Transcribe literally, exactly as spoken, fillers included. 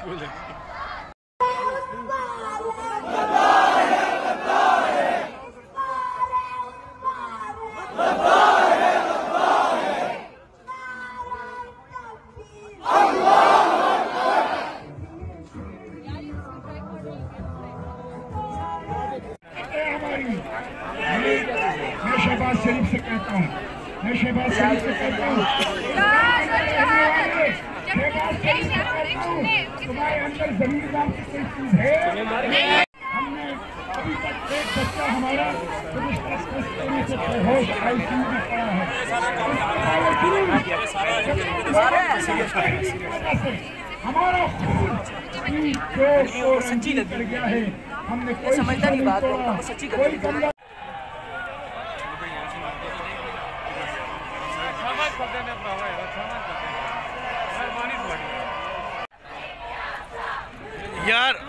मैं शहबाज शरीफ से कहता हूँ, मैं शहबाज शरीफ से कहता हूँ, तुम्हारे अंदर जमीन नाम की कोई चीज है? हमने अभी तक एक बच्चा हमारा बेहोश आईसीयू में पड़ा है। हमारा खून सच्ची लग गया है। हमने कोई समझता नहीं बात, सच्ची कोई बंदा यार